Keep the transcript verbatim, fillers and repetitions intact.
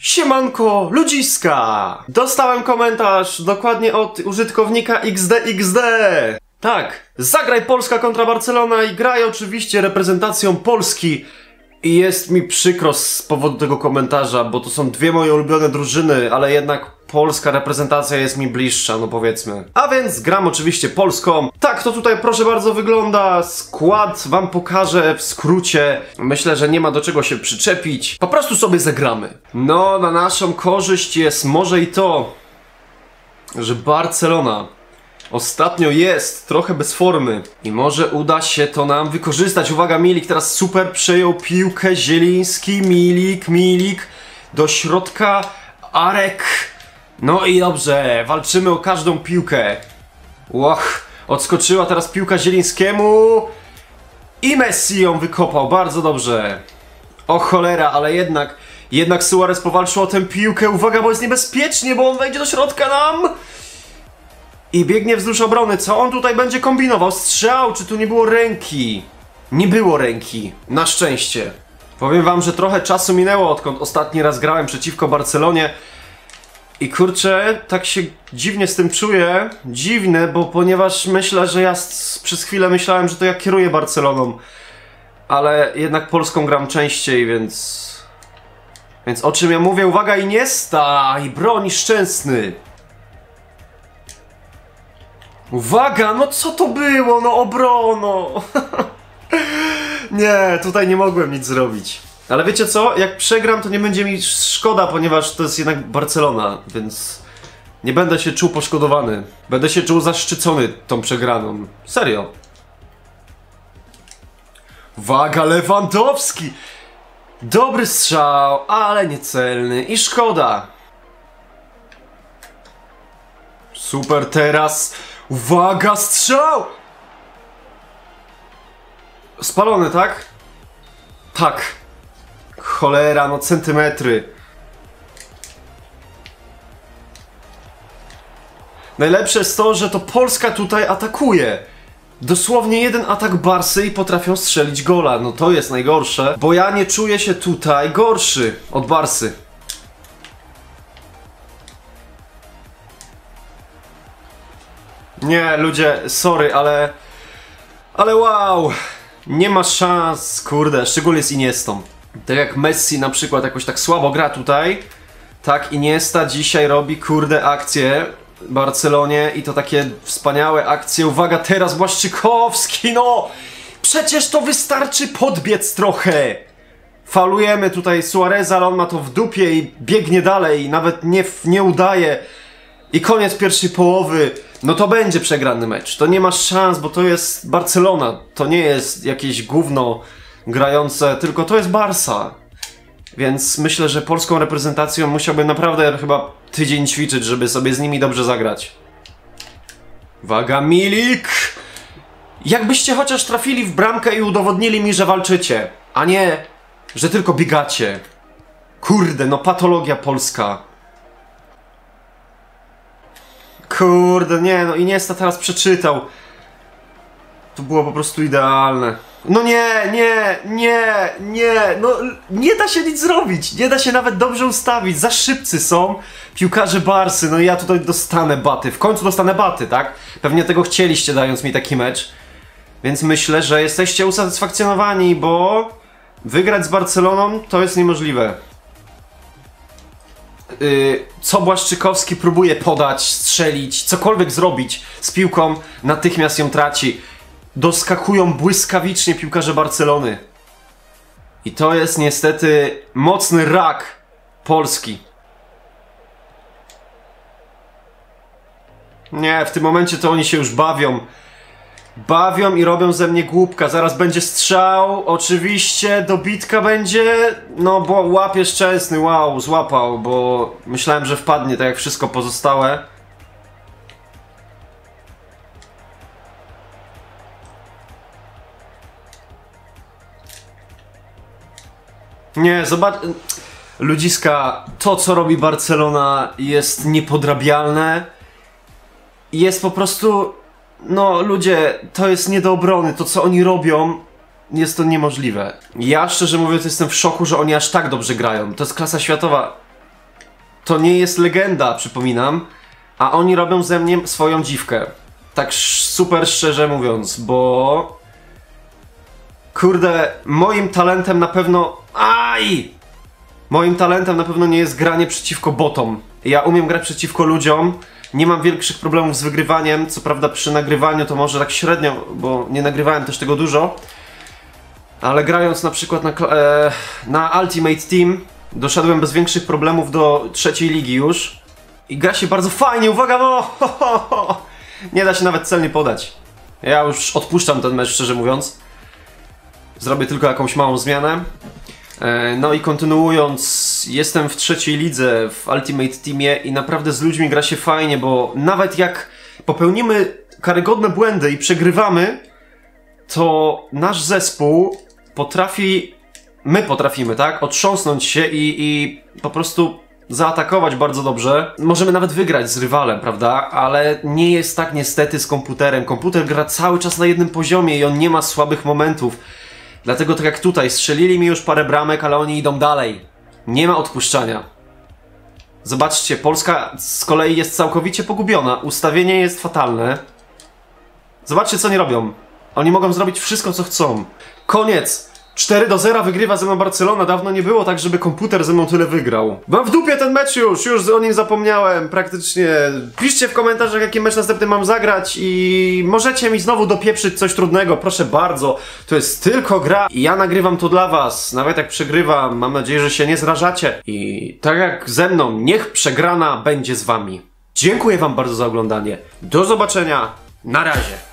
Siemanko, ludziska! Dostałem komentarz dokładnie od użytkownika X D X D. Tak, zagraj Polska kontra Barcelona i graj oczywiście reprezentacją Polski. I jest mi przykro z powodu tego komentarza, bo to są dwie moje ulubione drużyny, ale jednak polska reprezentacja jest mi bliższa, no powiedzmy. A więc gram oczywiście Polską. Tak to tutaj proszę bardzo wygląda. Skład wam pokażę w skrócie. Myślę, że nie ma do czego się przyczepić. Po prostu sobie zagramy. No, na naszą korzyść jest może i to, że Barcelona ostatnio jest trochę bez formy i może uda się to nam wykorzystać. Uwaga, Milik teraz super przejął piłkę, Zieliński, Milik, Milik do środka, Arek. No i dobrze, walczymy o każdą piłkę. Łoch, odskoczyła teraz piłka Zielińskiemu i Messi ją wykopał, bardzo dobrze. O cholera, ale jednak, jednak Suarez powalczył o tę piłkę. Uwaga, bo jest niebezpiecznie, bo on wejdzie do środka nam. I biegnie wzdłuż obrony. Co on tutaj będzie kombinował? Strzał! Czy tu nie było ręki? Nie było ręki. Na szczęście. Powiem wam, że trochę czasu minęło, odkąd ostatni raz grałem przeciwko Barcelonie. I kurczę, tak się dziwnie z tym czuję. Dziwne, bo ponieważ myślę, że ja przez chwilę myślałem, że to ja kieruję Barceloną. Ale jednak Polską gram częściej, więc... Więc o czym ja mówię? Uwaga, Iniesta! I broń Szczęsny! Uwaga, no co to było, no obrono! Nie, tutaj nie mogłem nic zrobić. Ale wiecie co, jak przegram, to nie będzie mi szkoda, ponieważ to jest jednak Barcelona, więc nie będę się czuł poszkodowany. Będę się czuł zaszczycony tą przegraną. Serio. Uwaga, Lewandowski! Dobry strzał, ale niecelny i szkoda. Super teraz. Uwaga, strzał! Spalony, tak? Tak. Cholera, no centymetry. Najlepsze jest to, że to Polska tutaj atakuje. Dosłownie jeden atak Barsy i potrafią strzelić gola. No to jest najgorsze, bo ja nie czuję się tutaj gorszy od Barsy. Nie, ludzie, sorry, ale... Ale wow! Nie ma szans, kurde, szczególnie z Iniestą. Tak jak Messi na przykład jakoś tak słabo gra tutaj, tak Iniesta dzisiaj robi, kurde, akcje w Barcelonie i to takie wspaniałe akcje. Uwaga, teraz Błaszczykowski, no! Przecież to wystarczy podbiec trochę! Falujemy tutaj Suareza, ale on ma to w dupie i biegnie dalej, nawet nie, nie udaje. I koniec pierwszej połowy. No to będzie przegrany mecz. To nie ma szans, bo to jest Barcelona. To nie jest jakieś gówno grające, tylko to jest Barsa. Więc myślę, że polską reprezentacją musiałbym naprawdę chyba tydzień ćwiczyć, żeby sobie z nimi dobrze zagrać. Uwaga, Milik! Jakbyście chociaż trafili w bramkę i udowodnili mi, że walczycie, a nie, że tylko biegacie. Kurde, no patologia polska. Kurde, nie, no Iniesta teraz przeczytał. To było po prostu idealne. No nie, nie, nie, nie, no nie da się nic zrobić. Nie da się nawet dobrze ustawić. Za szybcy są piłkarze Barsy. No i ja tutaj dostanę baty. W końcu dostanę baty, tak? Pewnie tego chcieliście, dając mi taki mecz. Więc myślę, że jesteście usatysfakcjonowani, bo wygrać z Barceloną to jest niemożliwe. Yy, co Błaszczykowski próbuje podać, strzelić, cokolwiek zrobić z piłką, natychmiast ją traci. Doskakują błyskawicznie piłkarze Barcelony. I to jest niestety mocny rak Polski. Nie, w tym momencie to oni się już bawią. Bawią i robią ze mnie głupka. Zaraz będzie strzał, oczywiście, dobitka będzie. No bo łapie Szczęsny, wow, złapał, bo myślałem, że wpadnie, tak jak wszystko pozostałe. Nie, zobacz... Ludziska, to co robi Barcelona jest niepodrabialne. Jest po prostu... No ludzie, to jest nie do obrony, to co oni robią jest to niemożliwe. Ja szczerze mówiąc jestem w szoku, że oni aż tak dobrze grają. To jest klasa światowa. to nie jest legenda, przypominam, a oni robią ze mnie swoją dziwkę. Tak sz- super szczerze mówiąc, bo... Kurde, moim talentem na pewno... Aj! Moim talentem na pewno nie jest granie przeciwko botom. Ja umiem grać przeciwko ludziom, nie mam większych problemów z wygrywaniem, co prawda przy nagrywaniu to może tak średnio, bo nie nagrywałem też tego dużo. Ale grając na przykład na, e, na Ultimate Team, doszedłem bez większych problemów do trzeciej ligi już. I gra się bardzo fajnie, uwaga, no! Ho, ho, ho. Nie da się nawet celnie podać. Ja już odpuszczam ten mecz, szczerze mówiąc. Zrobię tylko jakąś małą zmianę. E, no i kontynuując, jestem w trzeciej lidze w Ultimate Teamie i naprawdę z ludźmi gra się fajnie, bo nawet jak popełnimy karygodne błędy i przegrywamy, to nasz zespół potrafi, my potrafimy, tak, otrząsnąć się i, i po prostu zaatakować bardzo dobrze. Możemy nawet wygrać z rywalem, prawda, ale nie jest tak niestety z komputerem. Komputer gra cały czas na jednym poziomie i on nie ma słabych momentów. Dlatego tak jak tutaj, strzelili mi już parę bramek, ale oni idą dalej. Nie ma odpuszczania. Zobaczcie, Polska z kolei jest całkowicie pogubiona. Ustawienie jest fatalne. Zobaczcie, co oni robią. Oni mogą zrobić wszystko, co chcą. Koniec! cztery do zera wygrywa ze mną Barcelona. Dawno nie było tak, żeby komputer ze mną tyle wygrał. Mam w dupie ten mecz już, już o nim zapomniałem praktycznie. Piszcie w komentarzach, jaki mecz następny mam zagrać i możecie mi znowu dopieprzyć coś trudnego, proszę bardzo. To jest tylko gra i ja nagrywam to dla was. Nawet jak przegrywam, mam nadzieję, że się nie zrażacie. I tak jak ze mną, niech przegrana będzie z wami. Dziękuję wam bardzo za oglądanie. Do zobaczenia. Na razie.